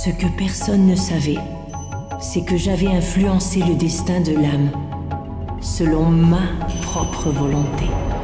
Ce que personne ne savait, c'est que j'avais influencé le destin de l'âme, selon ma propre volonté.